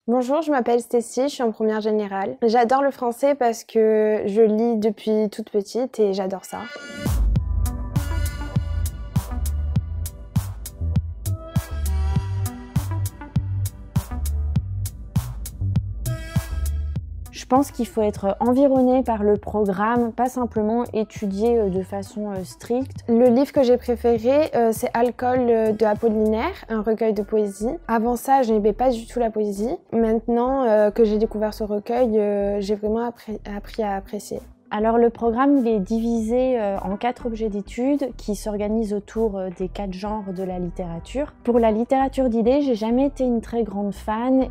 Bonjour, je m'appelle Stécie, je suis en première générale. J'adore le français parce que je lis depuis toute petite et j'adore ça. Je pense qu'il faut être environné par le programme, pas simplement étudier de façon stricte. Le livre que j'ai préféré, c'est Alcool de Apollinaire, un recueil de poésie. Avant ça, je n'aimais pas du tout la poésie. Maintenant que j'ai découvert ce recueil, j'ai vraiment appris à apprécier. Alors le programme il est divisé en 4 objets d'études qui s'organisent autour des 4 genres de la littérature. Pour la littérature d'idées, j'ai jamais été une très grande fan.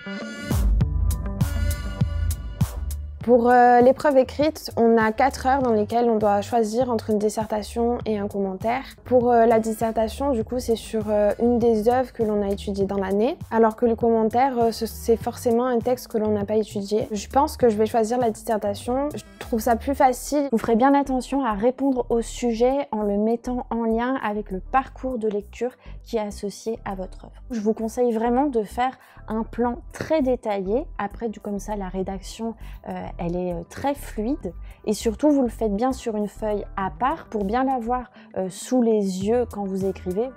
Pour l'épreuve écrite, on a 4 heures dans lesquelles on doit choisir entre une dissertation et un commentaire. Pour la dissertation, du coup, c'est sur une des œuvres que l'on a étudiées dans l'année, alors que le commentaire, c'est forcément un texte que l'on n'a pas étudié. Je pense que je vais choisir la dissertation. Je trouve ça plus facile. Vous ferez bien attention à répondre au sujet en le mettant en lien avec le parcours de lecture qui est associé à votre œuvre. Je vous conseille vraiment de faire un plan très détaillé. Après, comme ça, la rédaction, elle est très fluide. Et surtout, vous le faites bien sur une feuille à part pour bien l'avoir sous les yeux quand vous écrivez.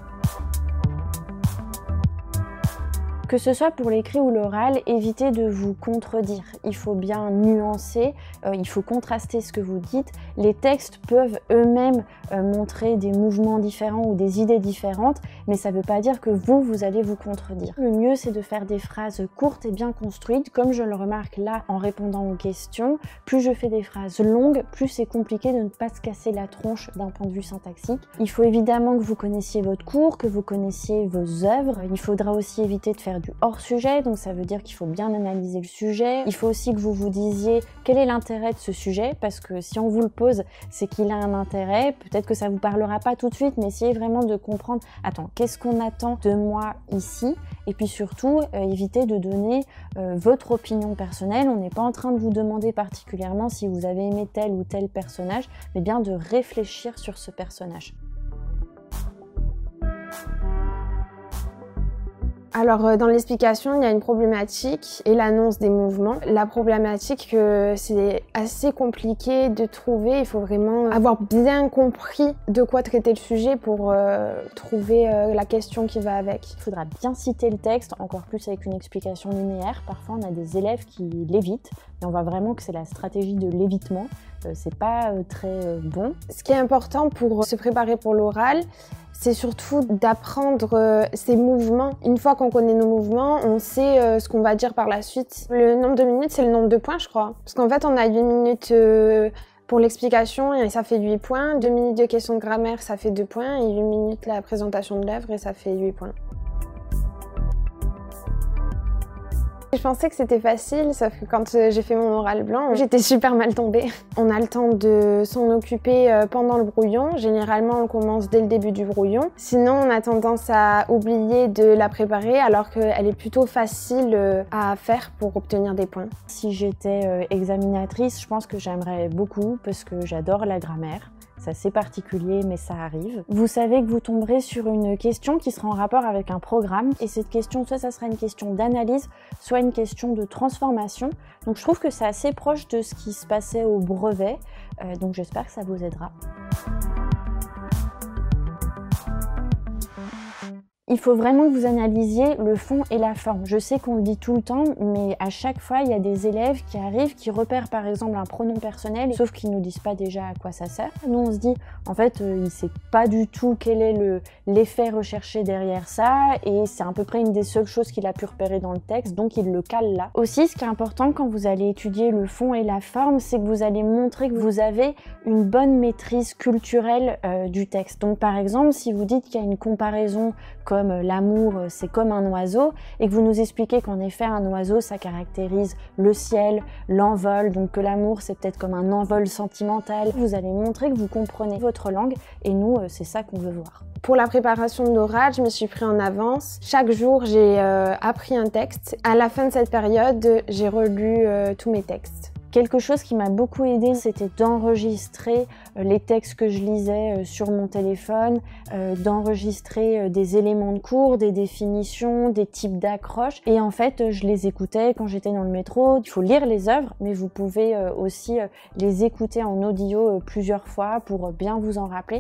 Que ce soit pour l'écrit ou l'oral, évitez de vous contredire. Il faut bien nuancer, il faut contraster ce que vous dites. Les textes peuvent eux-mêmes montrer des mouvements différents ou des idées différentes, mais ça ne veut pas dire que vous allez vous contredire. Le mieux, c'est de faire des phrases courtes et bien construites, comme je le remarque là en répondant aux questions. Plus je fais des phrases longues, plus c'est compliqué de ne pas se casser la tronche d'un point de vue syntaxique. Il faut évidemment que vous connaissiez votre cours, que vous connaissiez vos œuvres. Il faudra aussi éviter de faire du hors-sujet, donc ça veut dire qu'il faut bien analyser le sujet. Il faut aussi que vous vous disiez quel est l'intérêt de ce sujet, parce que si on vous le pose, c'est qu'il a un intérêt. Peut-être que ça vous parlera pas tout de suite, mais essayez vraiment de comprendre, attends, qu'est-ce qu'on attend de moi ici? Et puis surtout, évitez de donner votre opinion personnelle. On n'est pas en train de vous demander particulièrement si vous avez aimé tel ou tel personnage, mais bien de réfléchir sur ce personnage. Alors dans l'explication, il y a une problématique et l'annonce des mouvements. La problématique, c'est assez compliqué de trouver. Il faut vraiment avoir bien compris de quoi traiter le sujet pour trouver la question qui va avec. Il faudra bien citer le texte, encore plus avec une explication linéaire. Parfois, on a des élèves qui l'évitent et on voit vraiment que c'est la stratégie de l'évitement. C'est pas très bon. Ce qui est important pour se préparer pour l'oral, c'est surtout d'apprendre ces mouvements. Une fois qu'on connaît nos mouvements, on sait ce qu'on va dire par la suite. Le nombre de minutes, c'est le nombre de points, je crois. Parce qu'en fait, on a 8 minutes pour l'explication et ça fait 8 points. 2 minutes de questions de grammaire, ça fait 2 points. Et 8 minutes la présentation de l'œuvre et ça fait 8 points. Je pensais que c'était facile, sauf que quand j'ai fait mon oral blanc, j'étais super mal tombée. On a le temps de s'en occuper pendant le brouillon. Généralement, on commence dès le début du brouillon. Sinon, on a tendance à oublier de la préparer alors qu'elle est plutôt facile à faire pour obtenir des points. Si j'étais examinatrice, je pense que j'aimerais beaucoup parce que j'adore la grammaire. C'est assez particulier, mais ça arrive. Vous savez que vous tomberez sur une question qui sera en rapport avec un programme. Et cette question, soit ça sera une question d'analyse, soit une question de transformation. Donc je trouve que c'est assez proche de ce qui se passait au brevet. Donc j'espère que ça vous aidera. Il faut vraiment que vous analysiez le fond et la forme. Je sais qu'on le dit tout le temps, mais à chaque fois, il y a des élèves qui arrivent, qui repèrent par exemple un pronom personnel, sauf qu'ils ne nous disent pas déjà à quoi ça sert. Nous, on se dit, en fait, il ne sait pas du tout quel est l'effet recherché derrière ça, et c'est à peu près une des seules choses qu'il a pu repérer dans le texte, donc il le cale là. Aussi, ce qui est important quand vous allez étudier le fond et la forme, c'est que vous allez montrer que vous avez une bonne maîtrise culturelle du texte. Donc par exemple, si vous dites qu'il y a une comparaison comme l'amour c'est comme un oiseau et que vous nous expliquez qu'en effet un oiseau ça caractérise le ciel, l'envol, donc que l'amour c'est peut-être comme un envol sentimental, vous allez montrer que vous comprenez votre langue et nous c'est ça qu'on veut voir. Pour la préparation de l'oral, je me suis pris en avance. Chaque jour, j'ai appris un texte. À la fin de cette période, j'ai relu tous mes textes. Quelque chose qui m'a beaucoup aidé, c'était d'enregistrer les textes que je lisais sur mon téléphone, d'enregistrer des éléments de cours, des définitions, des types d'accroches. Et en fait, je les écoutais quand j'étais dans le métro. Il faut lire les œuvres, mais vous pouvez aussi les écouter en audio plusieurs fois pour bien vous en rappeler.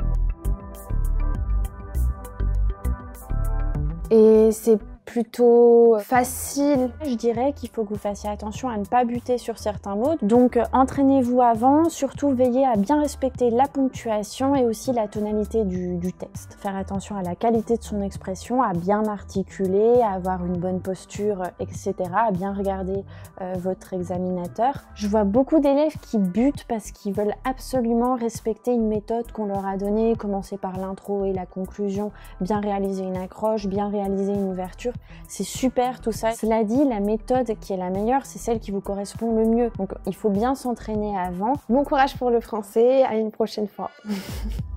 Et c'est plutôt facile. Je dirais qu'il faut que vous fassiez attention à ne pas buter sur certains mots. Donc entraînez-vous avant, surtout veillez à bien respecter la ponctuation et aussi la tonalité du texte. Faire attention à la qualité de son expression, à bien articuler, à avoir une bonne posture, etc. À bien regarder votre examinateur. Je vois beaucoup d'élèves qui butent parce qu'ils veulent absolument respecter une méthode qu'on leur a donnée, commencer par l'intro et la conclusion, bien réaliser une accroche, bien réaliser une ouverture. C'est super tout ça. Cela dit, la méthode qui est la meilleure, c'est celle qui vous correspond le mieux. Donc il faut bien s'entraîner avant. Bon courage pour le français, à une prochaine fois.